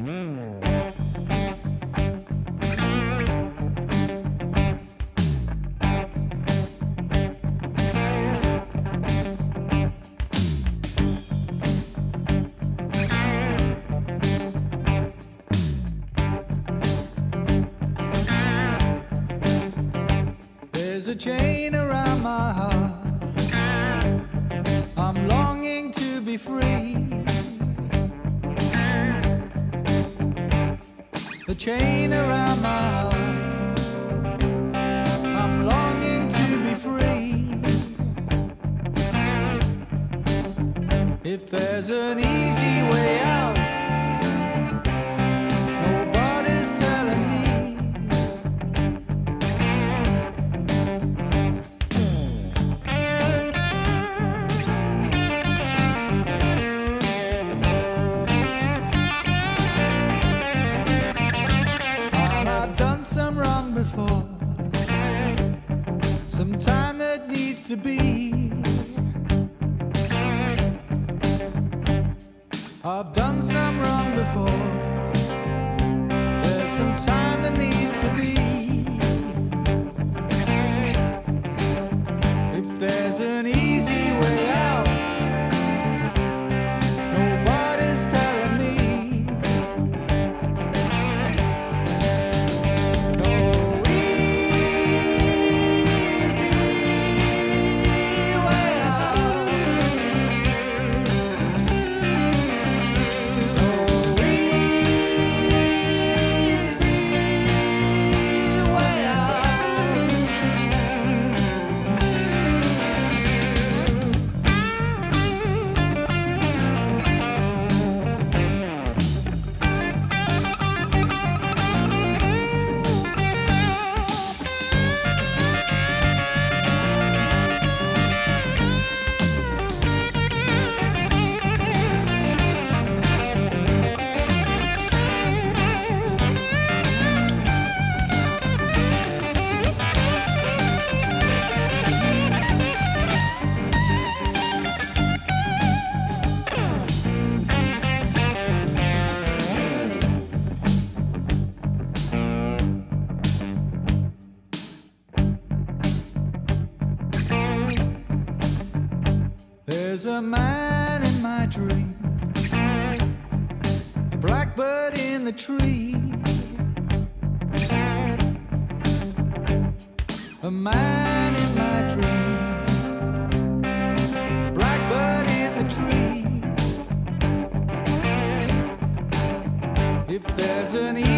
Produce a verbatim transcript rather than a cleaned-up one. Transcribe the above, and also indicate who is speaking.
Speaker 1: There's a chain around my heart. I'm longing to be free. The chain around my heart. I'm longing to be free. If there's an easy way out, nobody's telling me. Some wrong before, some time that needs to be. I've done some wrong before, there's some time that needs to be. If there's an easy way out, nobody's telling me. There's a man in my dream, a blackbird in the tree. A man in my dream, a blackbird in the tree. If there's an